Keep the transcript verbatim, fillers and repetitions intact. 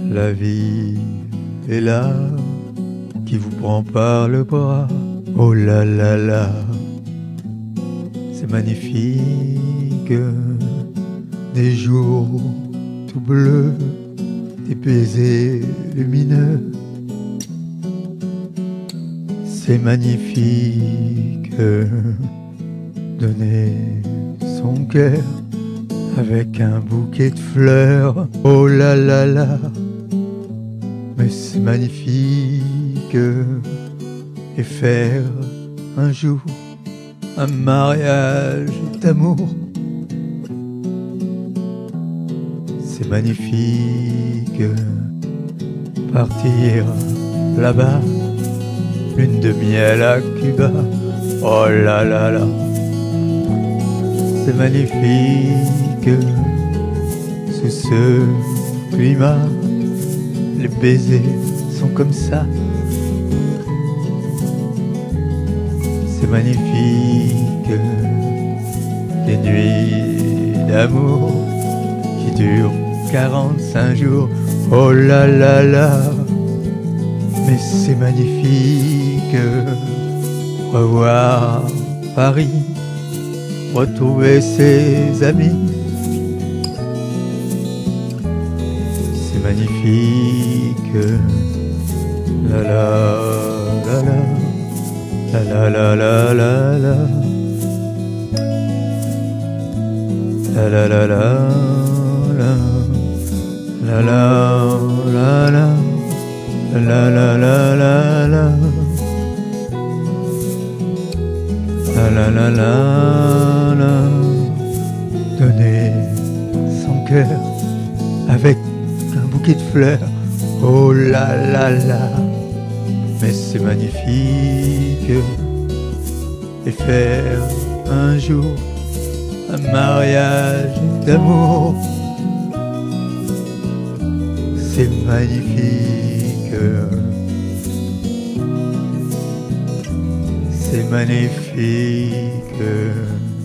La vie est là, qui vous prend par le bras. Oh là là là, c'est magnifique. Des jours tout bleus, des baisers lumineux. C'est magnifique. Donner son cœur avec un bouquet de fleurs. Oh là là là, mais c'est magnifique. Et faire un jour un mariage d'amour. C'est magnifique. Partir là-bas, lune de miel à Cuba. Oh là là là, c'est magnifique. Sous ce climat, les baisers sont comme ça. C'est magnifique. Des nuits d'amour qui durent quarante-cinq jours. Oh là là là, mais c'est magnifique. Revoir Paris, retrouver ses amis. C'est magnifique. La la la la, la la la la la la, la la la la la, la la la la, la la la la la, la la la la la. Donner son cœur avec un bouquet de fleurs. Oh là là là, mais c'est magnifique. Et faire un jour un mariage d'amour. C'est magnifique. C'est magnifique.